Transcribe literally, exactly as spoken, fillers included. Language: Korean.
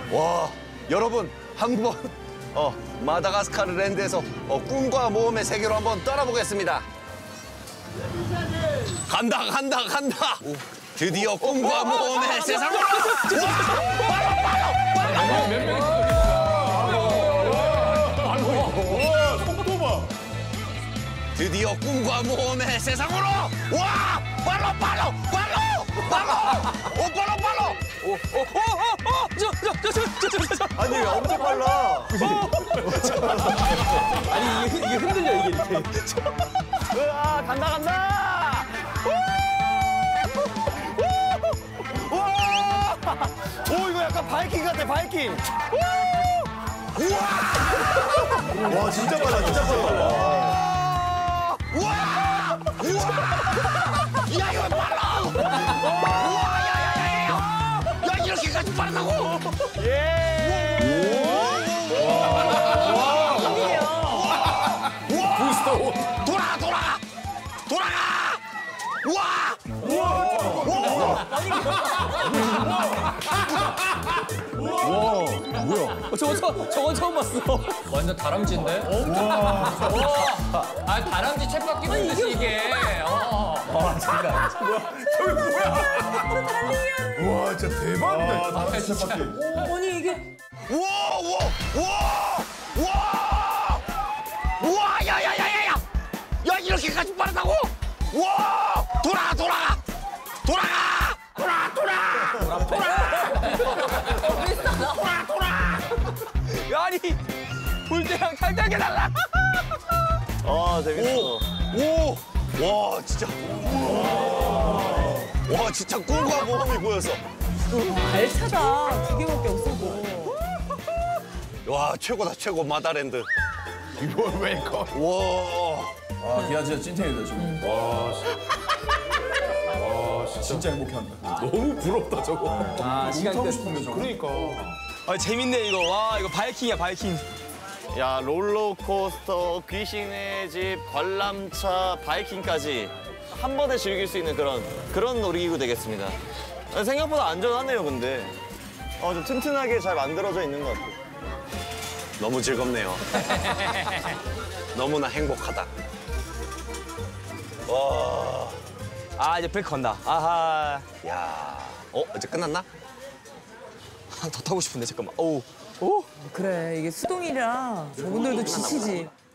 와, 여러분 한번 어, 마다가스카르 랜드에서 어, 꿈과 모험의 세계로 한번 떠나보겠습니다. 간다, 간다, 간다. 오, 드디어 꿈과 모험의 세상으로. 몇 명이 드디어 꿈과 모험의 세상으로. 와, 빨로, 빨로, 빨로, 빨로. 오, 빨로, 빨로. 오, 오, 오, 오, 오, 저, 저, 저, 저, 저, 저, 저. 아니 엄청 빨라. 아니 이게, 이게 흔들려 이게 이렇게. 으아 간다 간다. 와, 오 이거 약간 바이킹 같아 바이킹. 와, 진짜 빨라, 진짜 빨라. 우와! 우와! 야, 이거 빨라! 우와, 야, 야, 야, 야, 야! 야, 이렇게까지 빠르다고! 예. 부스터! 돌아, 돌아! 돌아가! 우와! 우와! 어, 저거 처음 저거 처음 봤어. 완전 다람쥐인데? 와. 아 다람쥐 챗바퀴 보듯이 이게. 어. 와, 진짜 대박이다. 아, 진짜. 아니 이게 우와! 우와! 우와! 우와! 우와! 야, 야, 야, 야, 야! 야, 이렇게까지 빠르다고? 우와! 돌아, 돌아가! 돌아가! 돌아, 돌아! 돌아! 돌아, 돌아! 아니 볼 때랑 살짝이 달라. 아, 재밌어. 오! 오! 와, 진짜. 와, 진짜 꿈과 모험이 보여서. 알차다. 두 개밖에 없어 뭐. 와, 최고다, 최고, 마다랜드. 이걸 왜 이거? 와. 아, 기아 진짜 찐텐이다, 지금. 와, 진짜. 진짜 행복해한다. 너무 부럽다, 저거. 아 시간 타고 끝. 싶은데, 저거. 그러니까. 아 재밌네 이거. 와 이거 바이킹이야 바이킹. 야 롤러코스터, 귀신의 집, 관람차, 바이킹까지 한 번에 즐길 수 있는 그런 그런 놀이기구 되겠습니다. 생각보다 안전하네요, 근데. 어, 좀 튼튼하게 잘 만들어져 있는 것 같아요. 너무 즐겁네요. 너무나 행복하다. 와. 아 이제 백 건다. 아하. 야. 어, 이제 끝났나? 더 타고 싶은데 잠깐만. 오. 오. 그래 이게 수동이라 저분들도 지치지.